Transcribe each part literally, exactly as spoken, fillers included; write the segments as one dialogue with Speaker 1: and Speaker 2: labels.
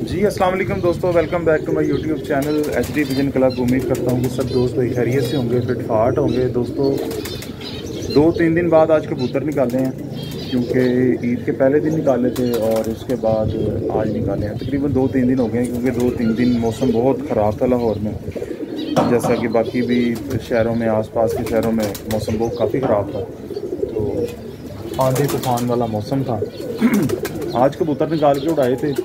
Speaker 1: जी अस्सलाम वालेकुम दोस्तों, welcome back to my YouTube channel H D vision club. उम्मीद करता हूँ कि सब दोस्त भाई खैरियत से होंगे, फिट फाट होंगे। दोस्तों दो तीन दिन बाद आज कबूतर निकाले हैं, क्योंकि ईद के पहले दिन निकाले थे और उसके बाद आज निकाले हैं। तकरीबन दो तीन दिन हो गए, क्योंकि दो तीन दिन मौसम बहुत ख़राब था लाहौर में, जैसा कि बाकी भी शहरों में, आसपास के शहरों में मौसम बहुत काफ़ी ख़राब था। तो आंधी तूफान वाला मौसम था। आज कबूतर निकाल के उड़ाए थे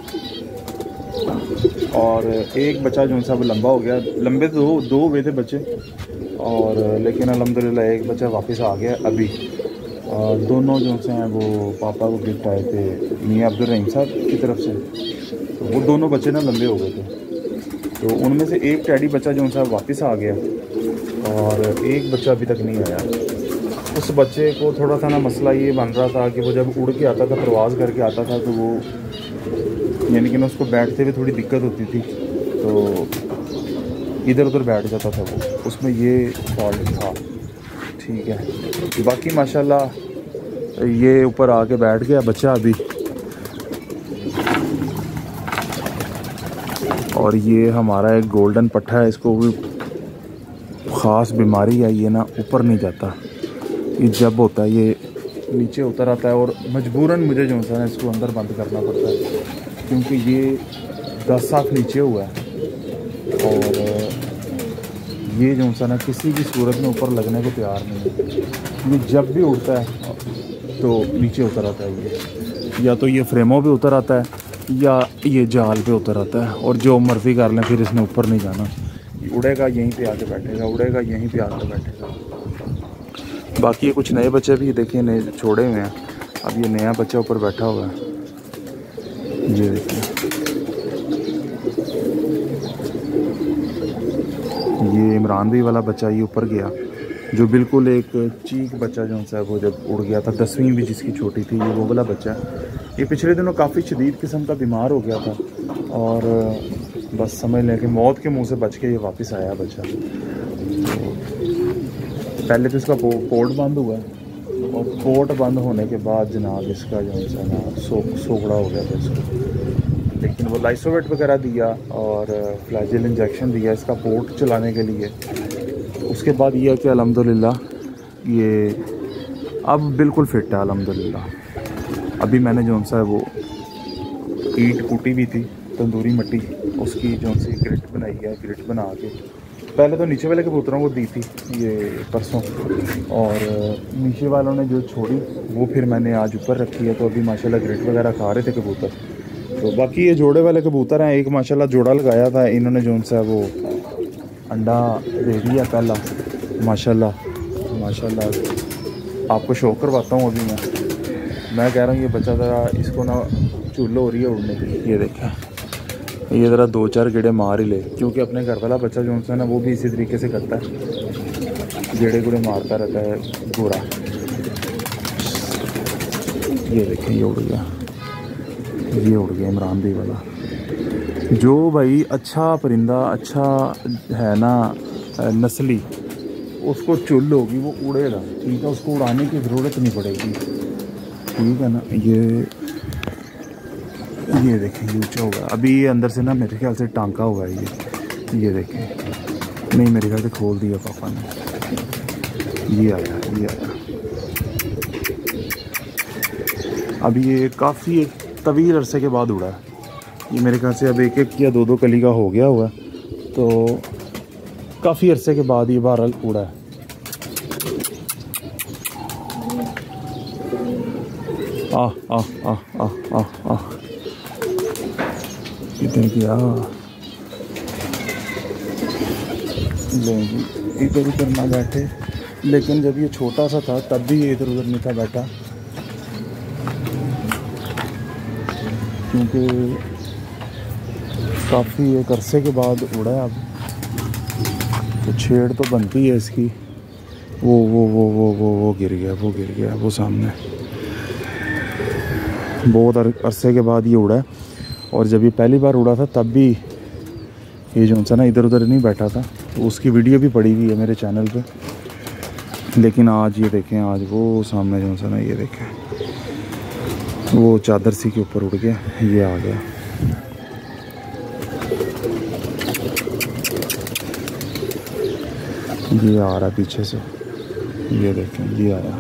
Speaker 1: और एक बच्चा जो सा वो लंबा हो गया। लंबे तो दो दो हुए थे बच्चे, और लेकिन अल्हम्दुलिल्लाह एक बच्चा वापस आ गया अभी। और दोनों जो से हैं वो पापा को गिफ्ट आए थे मियाँ अब्दुल रहीम साहब की तरफ से। तो वो दोनों बच्चे ना लंबे हो गए थे, तो उनमें से एक टैडी बच्चा जो सा वापस आ गया और एक बच्चा अभी तक नहीं आया। उस बच्चे को थोड़ा सा ना मसला ये बन रहा था कि वो जब उड़ के आता था, परवाज़ करके आता था, तो वो यानी कि ना उसको बैठते हुए थोड़ी दिक्कत होती थी, तो इधर उधर बैठ जाता था वो, उसमें ये फॉल्ट था। ठीक है, बाकी माशाल्लाह ये ऊपर आके बैठ गया बच्चा अभी। और ये हमारा एक गोल्डन पट्ठा है, इसको भी ख़ास बीमारी है, ये ना ऊपर नहीं जाता। ये जब होता है ये नीचे उतर आता है, और मजबूरन मुझे जो है इसको अंदर बंद करना पड़ता है, क्योंकि ये दस साफ नीचे हुआ है। और ये जो सा ना किसी भी सूरत में ऊपर लगने को तैयार नहीं है। ये जब भी उड़ता है तो नीचे उतर आता है, ये या तो ये फ्रेमों पे उतर आता है या ये जाल पे उतर आता है, और जो मर्ज़ी कर लें फिर इसने ऊपर नहीं जाना। उड़ेगा यहीं पे आके बैठेगा, उड़ेगा यहीं पे आके बैठेगा। बाकी ये कुछ नए बच्चे भी देखिए नए छोड़े हुए हैं। अब ये नया बच्चा ऊपर बैठा हुआ है, ये देखिए। ये इमरान भाई वाला बच्चा ये ऊपर गया, जो बिल्कुल एक चीक बच्चा जो है वो जब उड़ गया था, दसवीं भी जिसकी छोटी थी, ये वो वाला बच्चा है। ये पिछले दिनों काफ़ी शदीद किस्म का बीमार हो गया था, और बस समझ लें कि मौत के मुंह से बच के ये वापस आया बच्चा। तो पहले तो इसका पो, पोर्ट बंद हुआ, और पोर्ट बंद होने के बाद जनाब इसका जो है ना सो सोखड़ा हो गया था इसको। लेकिन वो लाइसोवेट वगैरह दिया और फ्लैजिल इंजेक्शन दिया इसका पोर्ट चलाने के लिए। उसके बाद ये है कि अल्हम्दुलिल्लाह ये अब बिल्कुल फिट है अल्हम्दुलिल्लाह। अभी मैंने जो सा है वो ईंट कूटी भी थी, तंदूरी मिट्टी, उसकी जो सी ग्रिट बनाई है। ग्रिट बना के पहले तो नीचे वाले कबूतरों को दी थी ये परसों, और नीचे वालों ने जो छोड़ी वो फिर मैंने आज ऊपर रखी है। तो अभी माशाल्लाह ग्रिट वगैरह खा रहे थे कबूतर। तो बाकी ये जोड़े वाले कबूतर हैं, एक माशाल्लाह जोड़ा लगाया था इन्होंने, जो सा वो अंडा दे दिया पहला माशाल्लाह माशाल्लाह। आपको शो करवाता हूँ अभी मैं मैं कह रहा हूँ ये बच्चा ज़रा इसको ना चूल्हो हो रही है उड़ने की। ये देखा, ये ज़रा दो चार गेड़े मार ही ले, क्योंकि अपने घर वाला बच्चा जो है ना वो भी इसी तरीके से करता है, गेड़े गुड़े मारता रहता है गोरा। ये देखें ये उड़ गया, ये उड़ गया इमरान भाई वाला। जो भाई अच्छा परिंदा अच्छा है ना नस्ली, उसको चुल होगी वो उड़ेगा, ठीक है, उसको उड़ाने की ज़रूरत नहीं पड़ेगी, ठीक है ना। ये ये देखें ये ऊँचा हुआ, अभी ये अंदर से ना मेरे ख्याल से टांका हुआ है ये ये देखें, नहीं मेरे ख्याल से खोल दिया पापा ने। ये आया ये आया अभी ये काफ़ी एक तवील अरसे के बाद उड़ा है ये, मेरे ख्याल से अब एक एक या दो दो कली का हो गया हुआ है, तो काफ़ी अरसे के बाद ये बहरहाल उड़ा है। आ आ आ आ आ आ इधर गया, इधर उधर ना बैठे। लेकिन जब ये छोटा सा था तब भी ये इधर उधर नहीं था बैठा, क्योंकि काफ़ी एक अरसे के बाद उड़ा है। अब तो छेड़ तो बनती है इसकी। वो वो वो वो वो वो गिर गया वो गिर गया वो सामने। बहुत अरसे के बाद ये उड़ा है, और जब ये पहली बार उड़ा था तब भी ये जो सा ना इधर उधर नहीं बैठा था, तो उसकी वीडियो भी पड़ी हुई है मेरे चैनल पे। लेकिन आज ये देखें, आज वो सामने जो सा ना ये देखें वो चादर सी के ऊपर उड़ गया, ये आ गया। ये आ रहा पीछे से, ये देखें ये आया।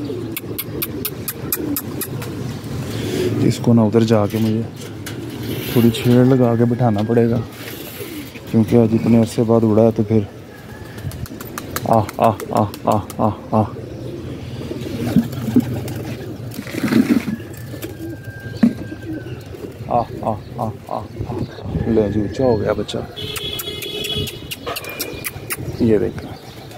Speaker 1: इसको ना उधर जाके मुझे थोड़ी छेड़ लगा के बिठाना पड़ेगा, क्योंकि आज इतने अरसे बाद उड़ा है। तो फिर आ आ आ आ आ आ आ आ आ आ ले जी, ऊँचा हो गया बच्चा। ये देखा,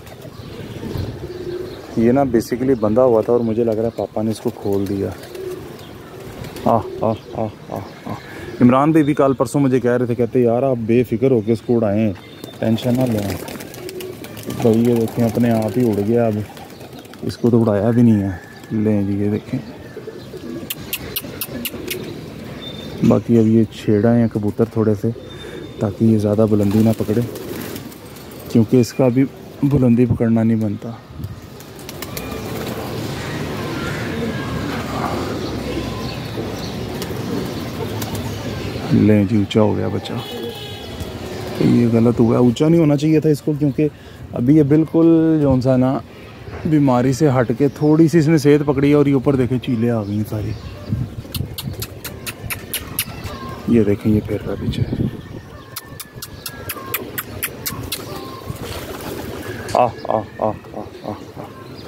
Speaker 1: ये ना बेसिकली बंधा हुआ था और मुझे लग रहा है पापा ने इसको खोल दिया। आ आ आ आ आ इमरान भाई भी कल परसों मुझे कह रहे थे, कहते यार आप बेफिक्र होके इसको उड़ाएं, टेंशन ना लें। तो ये देखें अपने आप ही उड़ गया, अब इसको तो उड़ाया भी नहीं है। लें जी ये देखें। बाकी अब ये छेड़ा है कबूतर थोड़े से, ताकि ये ज़्यादा बुलंदी ना पकड़े, क्योंकि इसका अभी बुलंदी पकड़ना नहीं बनता। लें जी, ऊंचा हो गया बच्चा। तो ये गलत हुआ, ऊंचा नहीं होना चाहिए था इसको, क्योंकि अभी ये बिल्कुल जो सा ना बीमारी से हट के थोड़ी सी इसने सेहत पकड़ी है। और ये ऊपर देखें चीलें आ गई सारी, ये देखें ये फिर रहा पीछे। आ आ आ आ आ आ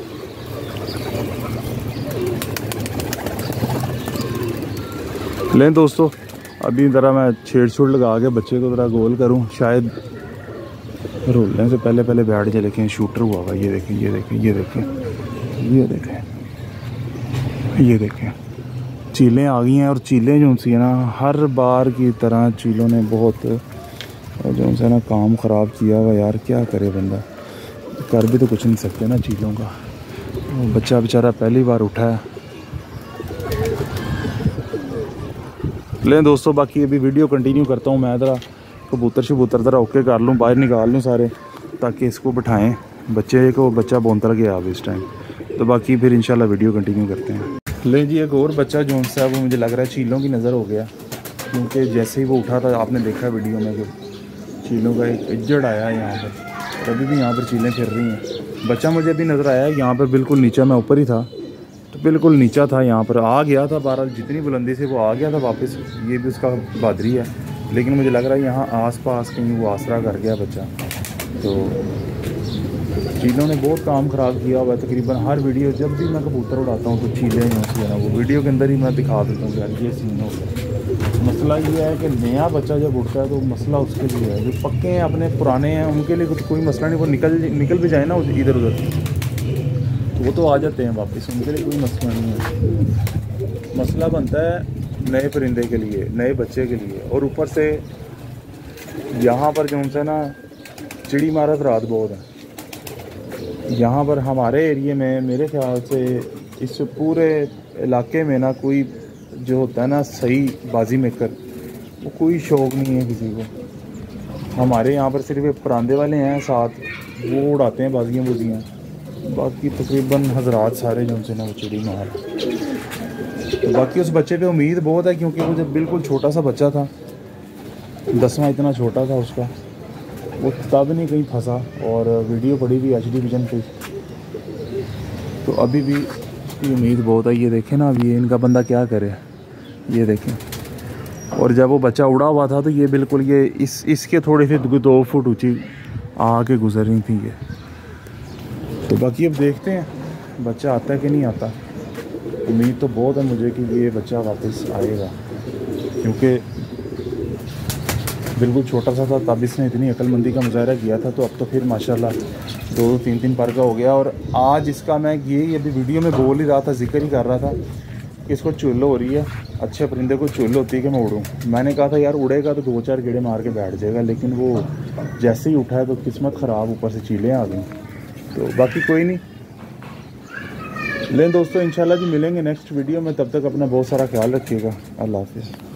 Speaker 1: लें दोस्तों, अभी ज़रा मैं छेड़ छुड़ लगा के बच्चे को ज़रा गोल करूं, शायद रोलने से पहले पहले बैठ जाए। लेकिन शूटर हुआ हुआ, ये देखें ये देखें ये देखें ये देखें ये देखें चीलें आ गई हैं। और चीलें जो सी है ना, हर बार की तरह चीलों ने बहुत जो है ना काम ख़राब किया हुआ यार। क्या करे बंदा, कर भी तो कुछ नहीं सकते ना चीलों का। बच्चा बेचारा पहली बार उठा है। लें दोस्तों, बाकी अभी वीडियो कंटिन्यू करता हूँ मैं। ज़रा कबूतर शबूतर ज़रा ओके कर लूँ, बाहर निकाल लूँ सारे, ताकि इसको बिठाएं। बच्चे को बच्चा बोनता गया अब इस टाइम। तो बाकी फिर इंशाल्लाह वीडियो कंटिन्यू करते हैं। लें जी, एक और बच्चा जो सा वो मुझे लग रहा है चीलों की नज़र हो गया, क्योंकि जैसे ही वो उठा था आपने देखा वीडियो में कि चीलों का एक इज्जड़ आया है यहाँ पर। अभी भी यहाँ पर चीलें फिर रही हैं। बच्चा मुझे अभी नज़र आया यहाँ पर बिल्कुल नीचा, मैं ऊपर ही था तो बिल्कुल नीचा था, यहाँ पर आ गया था। बहरहाल जितनी बुलंदी से वो आ गया था वापस, ये भी उसका बहादुरी है। लेकिन मुझे लग रहा है यहाँ आसपास कहीं वो आसरा कर गया बच्चा। तो चीलों ने बहुत काम ख़राब किया हुआ है। तकरीबन हर वीडियो जब भी मैं कबूतर उड़ाता हूँ तो चीलें होती है ना, वो वीडियो के अंदर ही मैं दिखा देता हूँ यार ये सीन हो गया। मसला ये है कि नया बच्चा जब उठता है तो मसला उसके लिए है। जो पक्के हैं अपने पुराने हैं उनके लिए कुछ कोई मसला नहीं, वो निकल निकल भी जाए ना इधर उधर तो वो तो आ जाते हैं वापस, उनके लिए कोई मसला नहीं है। मसला बनता है नए परिंदे के लिए, नए बच्चे के लिए। और ऊपर से यहाँ पर जो है ना चिड़ी इमारत रात बहुत है यहाँ पर हमारे एरिए में। मेरे ख्याल से इस पूरे इलाके में ना कोई जो होता है ना सही बाजी मेकर, वो कोई शौक़ नहीं है किसी को। हमारे यहाँ पर सिर्फ परांदे वाले हैं साथ, वो उड़ाते हैं बाजियाँ बुजियाँ। बाकी तकरीबन हजरात सारे जो उनसे ना वो चिड़ी मार। तो बाकी उस बच्चे पे उम्मीद बहुत है, क्योंकि वो जब बिल्कुल छोटा सा बच्चा था, दसवां इतना छोटा था उसका, वो तब नहीं कहीं फंसा। और वीडियो पड़ी हुई एच डी विजन पे, तो अभी भी उम्मीद बहुत है। ये देखें ना, अब ये इनका बंदा क्या करे, ये देखें। और जब वो बच्चा उड़ा हुआ था तो ये बिल्कुल ये इस इसके थोड़े से दो फुट ऊँची आके गुजर रही थी ये। तो बाकी अब देखते हैं बच्चा आता है कि नहीं आता। उम्मीद तो बहुत है मुझे कि ये बच्चा वापस आएगा, क्योंकि बिल्कुल छोटा सा था तब इसने इतनी अक्लमंदी का मुजाहरा किया था। तो अब तो फिर माशाल्लाह दो दो तीन तीन पर का हो गया। और आज इसका मैं ये अभी वीडियो में बोल ही रहा था, जिक्र ही कर रहा था कि इसको चुल्ल हो रही है। अच्छे परिंदे को चुल्ल होती है कि मैं उड़ूँ। मैंने कहा था यार उड़ेगा तो दो चार गेड़े मार के बैठ जाएगा, लेकिन वो जैसे ही उठा है तो किस्मत ख़राब, ऊपर से चीलें आ गई। तो बाकी कोई नहीं। लें दोस्तों, इंशाल्लाह जी मिलेंगे नेक्स्ट वीडियो में। तब तक अपना बहुत सारा ख्याल रखिएगा। अल्लाह हाफ़िज़।